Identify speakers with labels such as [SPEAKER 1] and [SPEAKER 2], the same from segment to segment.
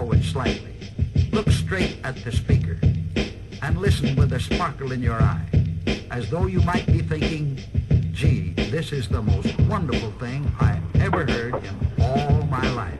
[SPEAKER 1] forward slightly. Look straight at the speaker and listen with a sparkle in your eye, as though you might be thinking, gee, this is the most wonderful thing I ever heard in all my life.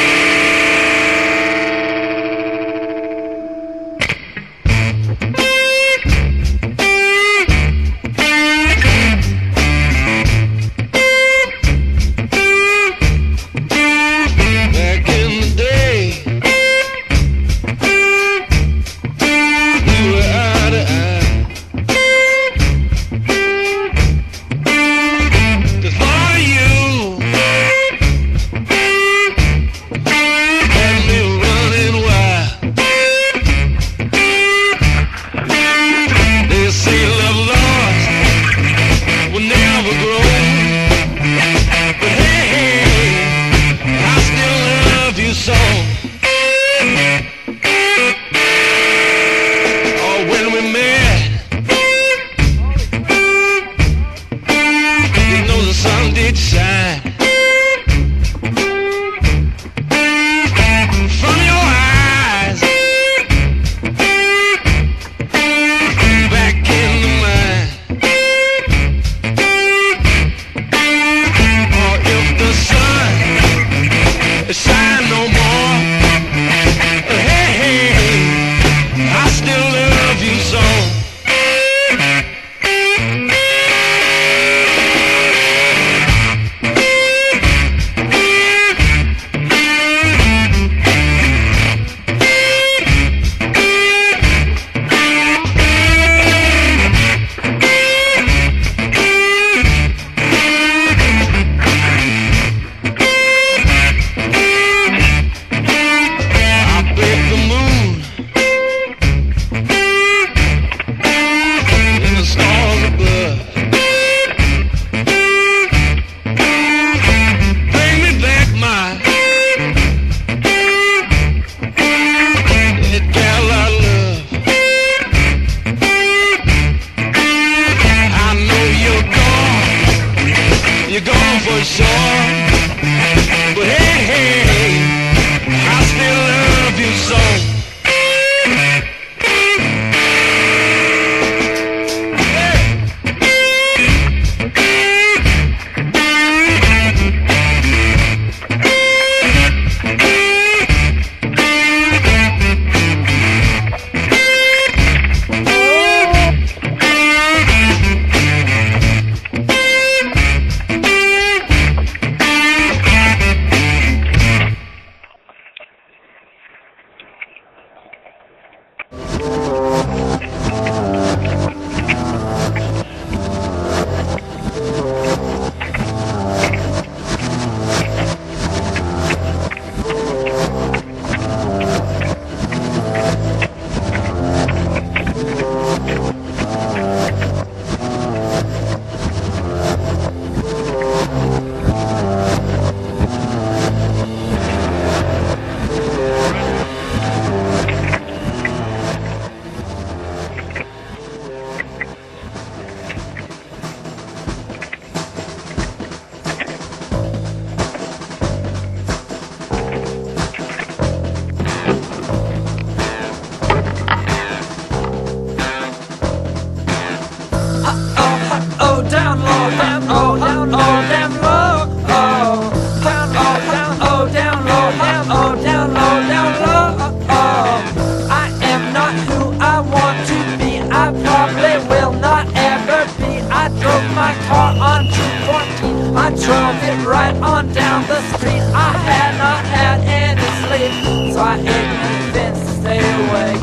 [SPEAKER 2] I drove it right on down the street. I had not had any sleep, so I ate convinced to stay awake.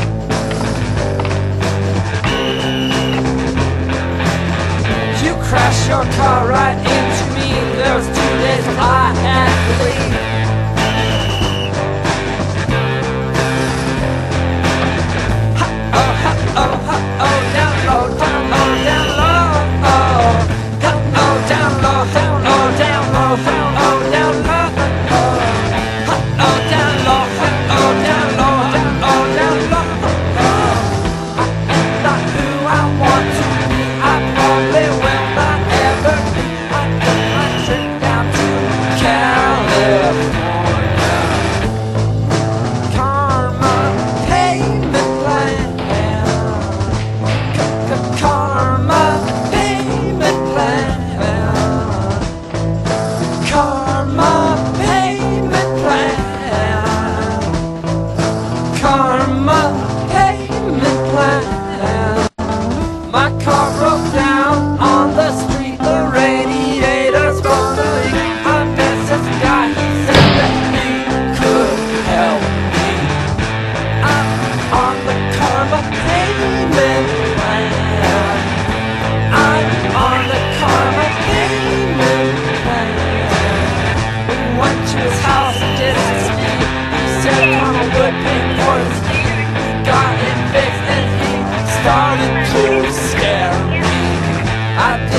[SPEAKER 2] You crashed your car right into me. There was 2 days I had to leave. Down low, down low, down low, down low, down low, down low, down low, down low, down low, down low, down low, down low, down low. I am not who I want to be. I probably will not ever be. I took my trip down to California.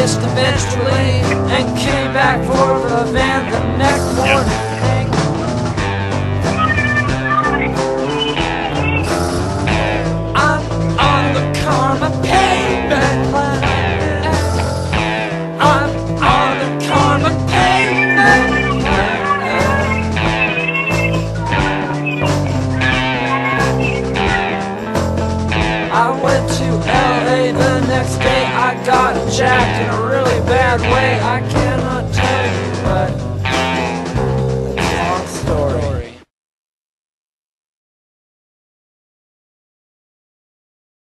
[SPEAKER 2] Vegas eventually, and came back for the van the next morning. I'm on the karma payment plan. I'm on the karma payment plan. I went to LA the next day. I got jacked in a really bad way. I can't